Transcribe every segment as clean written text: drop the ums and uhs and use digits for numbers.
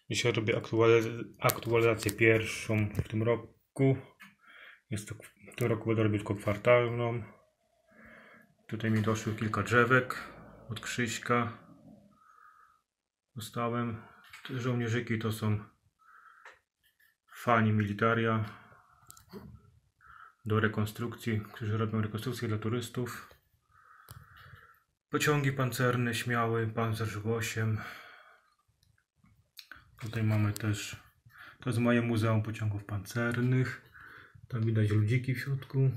Dzisiaj robię aktualizację pierwszą w tym roku. W tym roku będę robić tylko kwartalną. Tutaj mi doszło kilka drzewek od Krzyśka. Dostałem. Te żołnierzyki to są fani militaria do rekonstrukcji, którzy robią rekonstrukcję dla turystów. Pociągi pancerne, śmiały, Panzerz 8. Tutaj mamy też, to jest moje muzeum pociągów pancernych. Tam widać ludziki w środku.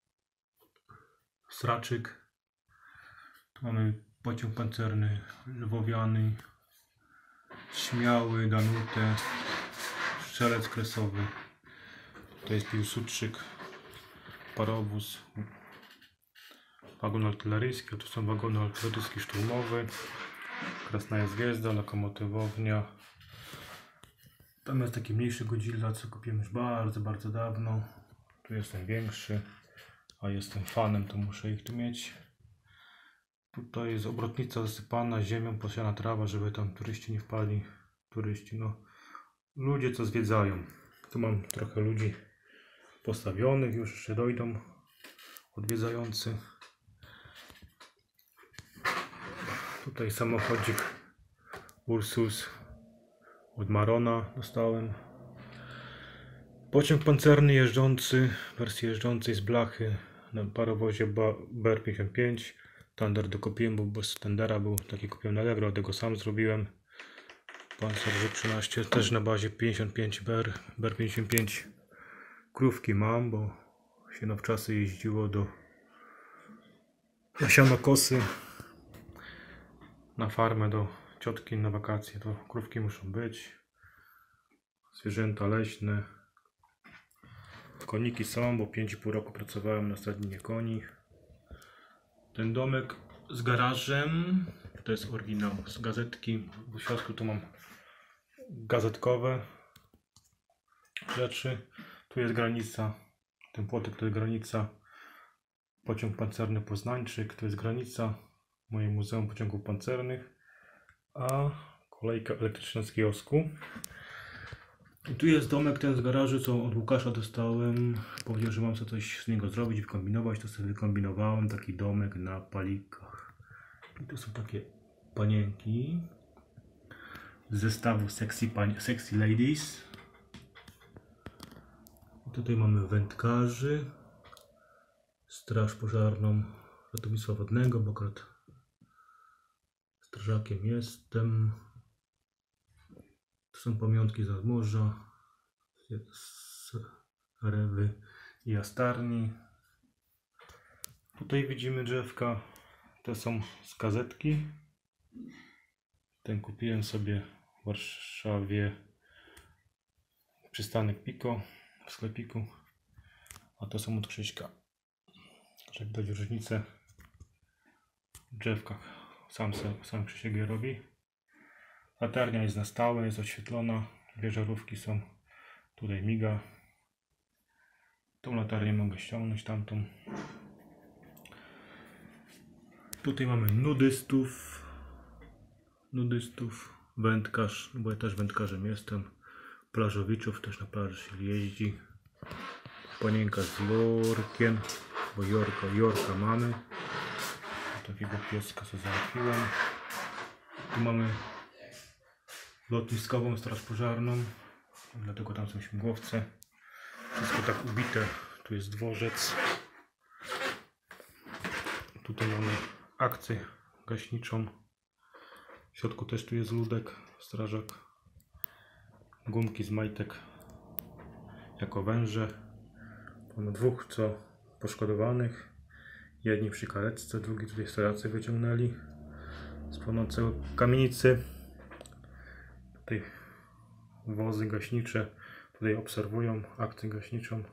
Straczyk. Tu mamy pociąg pancerny lwowiany, śmiały, Danutę, strzelec kresowy. To jest Piłsudczyk, parowóz, wagon artyleryjski, tu są wagony artyleryjskie szturmowe, Krasnaja Zwiezda, lokomotywownia. Tam jest taki mniejszy Godzilla, co kupiłem już bardzo dawno. Tu jest ten większy, a jestem fanem, to muszę ich tu mieć. Tutaj jest obrotnica zasypana ziemią, posiana trawa, żeby tam turyści nie wpadli. Ludzie co zwiedzają. Tu mam trochę ludzi postawionych, już jeszcze dojdą odwiedzający. Tutaj samochodzik Ursus od Marona dostałem. Pociąg pancerny jeżdżący, wersji jeżdżącej z blachy na parowozie BR-55. Tender dokupiłem, bo bez tendera był, taki kupiłem na Allegro, tego sam zrobiłem. Panzer 13 też na bazie 55 BR-55. Krówki mam, bo się na wczasy jeździło na sianokosy, na farmę do ciotki na wakacje, to krówki muszą być. Zwierzęta leśne. Koniki są, bo 5,5 roku pracowałem na stadninie koni. Ten domek z garażem, to jest oryginał z gazetki. W środku tu mam gazetkowe rzeczy. Tu jest granica, ten płotek to jest granica. Pociąg pancerny Poznańczyk, to jest granica moje Muzeum Pociągów Pancernych. A kolejka elektryczna z kiosku. I tu jest domek ten z garażu, co od Łukasza dostałem. Powiedział, że mam sobie coś z niego zrobić, wykombinować. To sobie wykombinowałem taki domek na palikach. I tu są takie panienki z zestawu Sexy Ladies. I tutaj mamy wędkarzy, straż pożarną ratownictwa wodnego, bo akurat strażakiem jestem. To są pamiątki z nadmorza, z Rewy i Jastarni. Tutaj widzimy drzewka, te są z gazetki. Ten kupiłem sobie w Warszawie, przystanek Piko w sklepiku, a to są od Krzyśka. Żeby widać różnicę w drzewkach, sam Krzysiek je robi. Latarnia jest na stałe, jest oświetlona, dwie żarówki są, tutaj miga. Tą latarnię mogę ściągnąć, tamtą. Tutaj mamy nudystów, wędkarz, bo ja też wędkarzem jestem, plażowiczów, też na plaży się jeździ. Panienka z Jorkiem, bo Jorka mamy. Takiego pieska co załatwiłem. Tu mamy lotniskową straż pożarną, dlatego tam są śmigłowce. Wszystko tak ubite. Tu jest dworzec. Tutaj mamy akcję gaśniczą. W środku też tu jest ludek, strażak. Gumki z majtek jako węże. Mamy dwóch co poszkodowanych. Jedni przy karetce, drugi tutaj strażacy wyciągnęli z płonącej kamienicy. Tutaj wozy gaśnicze tutaj obserwują akcję gaśniczą.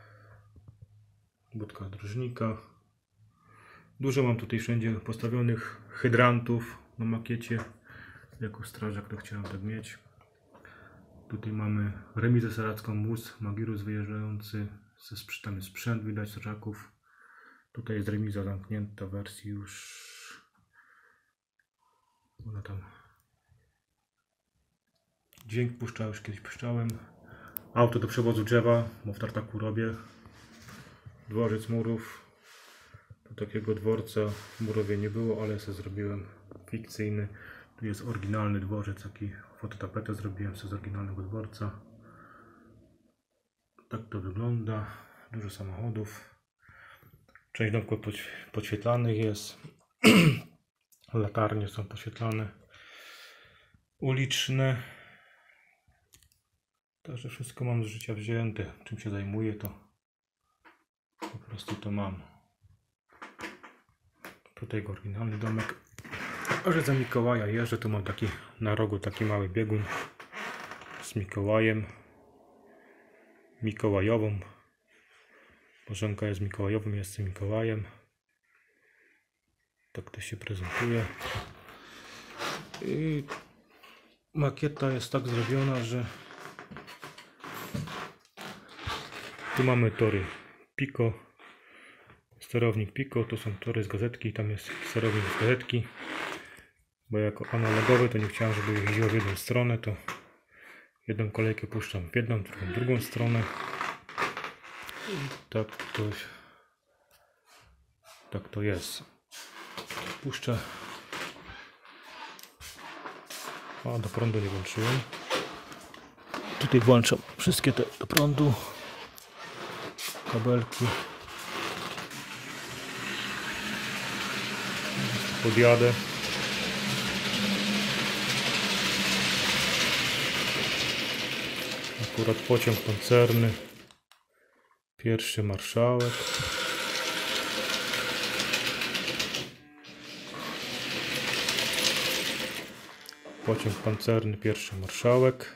Budka dróżnika. Dużo mam tutaj wszędzie postawionych hydrantów na makiecie. Jako strażak to chciałem tak mieć. Tutaj mamy remizę saracką, wóz Magirus wyjeżdżający. Tam jest sprzęt, widać strażaków. Tutaj jest remiza zamknięta w wersji już. Ona tam dźwięk puszcza, już kiedyś puszczałem. Auto do przewozu drzewa, bo w tartaku robię. Dworzec murów. Do takiego dworca w Murowie nie było, ale sobie zrobiłem fikcyjny. Tu jest oryginalny dworzec, taki fototapetę zrobiłem sobie z oryginalnego dworca. Tak to wygląda. Dużo samochodów. Część domków podświetlanych jest. Latarnie są podświetlane. Uliczne. Także wszystko mam z życia wzięte. Czym się zajmuję, to po prostu to mam. Tutaj oryginalny domek. A że za Mikołaja jeżdżę, to mam taki na rogu taki mały biegun z Mikołajem. Mikołajową. Bożenka jest Mikołajowym, jestem Mikołajem. Tak to się prezentuje. I makieta jest tak zrobiona, że tu mamy tory Pico, sterownik Pico, tu są tory z gazetki, tam jest sterownik z gazetki, bo jako analogowy to nie chciałem, żeby jeździło w jedną stronę, to jedną kolejkę puszczam w jedną, w drugą stronę i tak to jest. Puszczę. A, do prądu nie włączyłem. Tutaj włączam wszystkie te do prądu. Kabelki. Podjadę. Akurat pociąg pancerny. Pierwszy marszałek. Pociąg pancerny, pierwszy marszałek.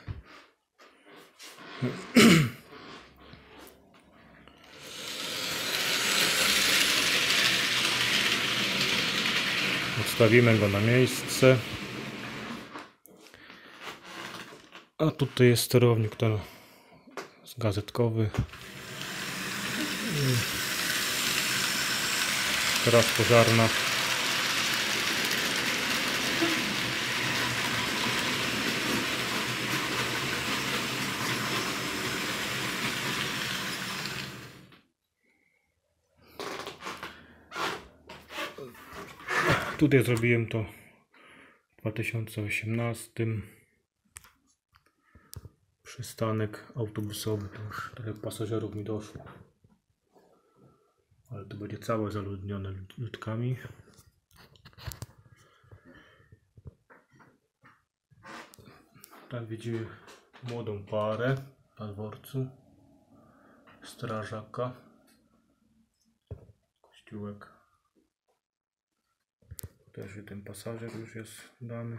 Odstawimy go na miejsce. A tutaj jest sterownik ten gazetkowy. Straż pożarna. Tutaj zrobiłem to w 2018. Przystanek autobusowy, to już trochę pasażerów mi doszło. Ale to będzie całe zaludnione ludkami. Tak widzimy młodą parę na dworcu. Strażaka. Kościółek. Też ten pasażer już jest dany.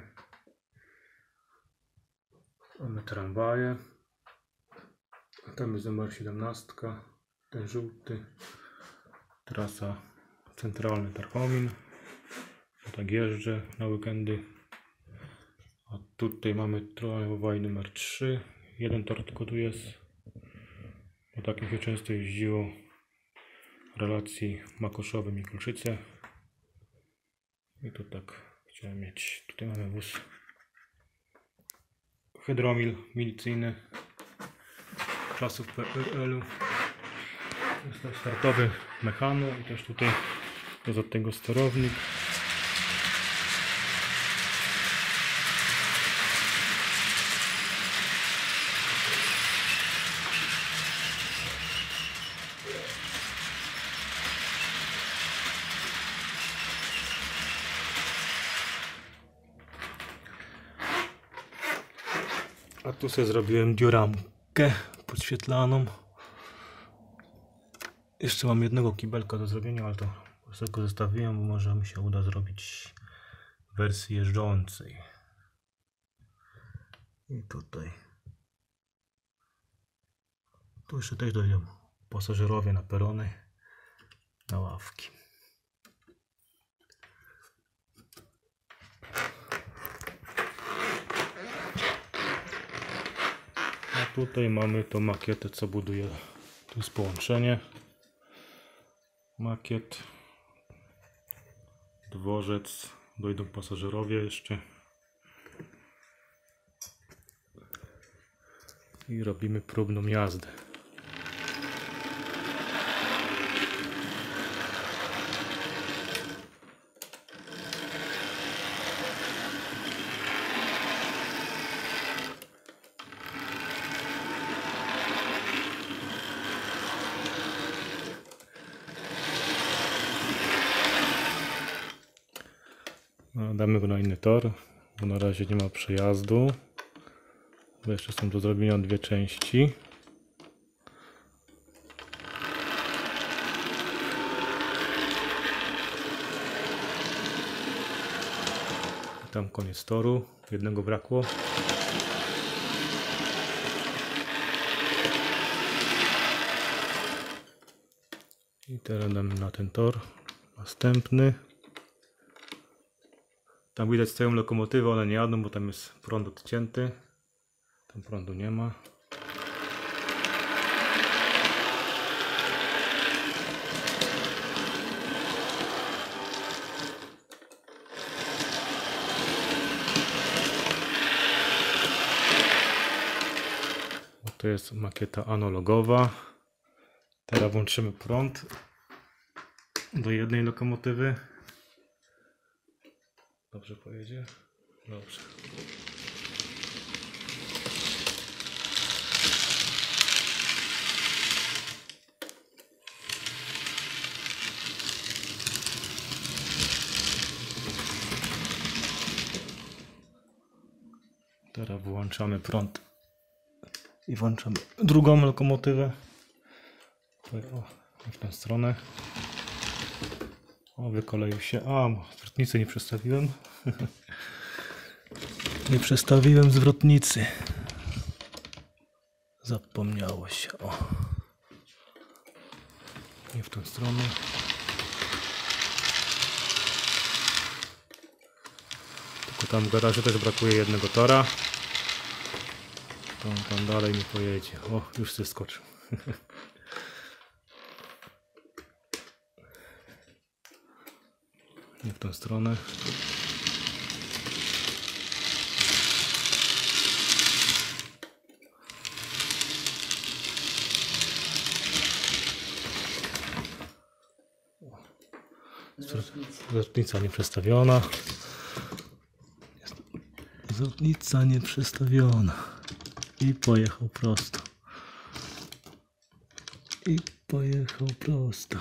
Mamy tramwaje. Tam jest numer 17. Ten żółty. Trasa centralny Tarchomin. Tak jeżdżę na weekendy. A tutaj mamy tramwaj numer 3. Jeden tor tylko tu jest. Bo takim się często jeździło w relacji Makoszowy-Mikulczyce. I tu tak chciałem mieć. Tutaj mamy wóz Hydromil milicyjny czasów PRL-u. Jest to startowy mechano i też tutaj jest od tego sterownik. A tu sobie zrobiłem dioramkę podświetlaną. Jeszcze mam jednego kibelka do zrobienia, ale to tylko zostawiłem, bo może mi się uda zrobić w wersji jeżdżącej. I tutaj. Tu jeszcze też dojdą pasażerowie na perony, na ławki. A tutaj mamy tą makietę, co buduje. Tu jest połączenie. Makiet. Dworzec. Dojdą pasażerowie jeszcze. i robimy próbną jazdę. No, damy go na inny tor, bo na razie nie ma przejazdu, bo jeszcze są do zrobienia dwie części. Tam koniec toru, jednego brakło. I teraz damy na ten tor następny. Tam widać stoją lokomotywy, one nie jadą, bo tam jest prąd odcięty. Tam prądu nie ma. To jest makieta analogowa. Teraz włączymy prąd do jednej lokomotywy. Dobrze pojedzie? Dobrze. Teraz włączamy prąd i włączamy drugą lokomotywę. O, w tę stronę. O, wykoleił się. A, zwrotnicy nie przestawiłem. Nie przestawiłem zwrotnicy. Zapomniało się. O. Nie w tę stronę. Tylko tam w garażu też brakuje jednego tora. To on tam dalej mi pojedzie. O, już się skoczył. Nie w tę stronę. Zwrotnica nie przestawiona. Zwrotnica nie przestawiona. I pojechał prosto. I pojechał prosto.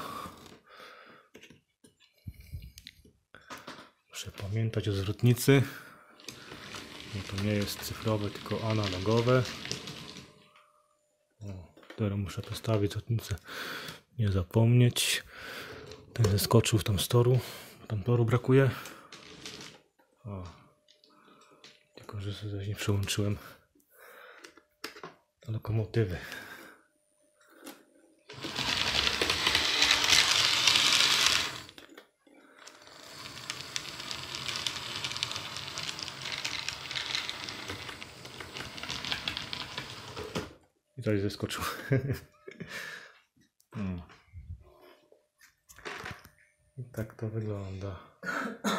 Muszę pamiętać o zwrotnicy. Bo to nie jest cyfrowe, tylko analogowe. O, teraz muszę postawić zwrotnicę. Nie zapomnieć. Ten zeskoczył tam z toru. Tam toru brakuje. O. Tylko, że sobie nie przełączyłem do lokomotywy. I tutaj zeskoczył. I tak to wygląda.